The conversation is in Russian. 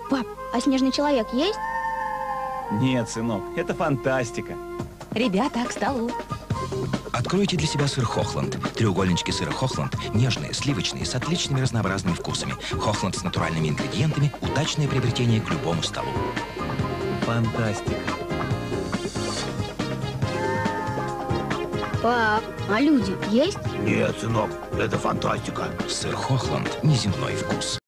Пап, а снежный человек есть? Нет, сынок, это фантастика. Ребята, к столу. Откройте для себя сыр Хохланд. Треугольнички сыра Хохланд нежные, сливочные, с отличными разнообразными вкусами. Хохланд с натуральными ингредиентами – удачное приобретение к любому столу. Фантастика. Пап, а люди есть? Нет, сынок, это фантастика. Сыр Хохланд – неземной вкус.